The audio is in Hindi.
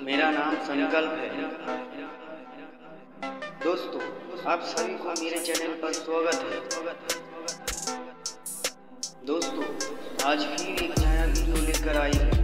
मेरा नाम संकल्प है। दोस्तों, आप सभी को मेरे चैनल पर स्वागत है। दोस्तों, आज फिर एक नया वीडियो लेकर आई हूँ।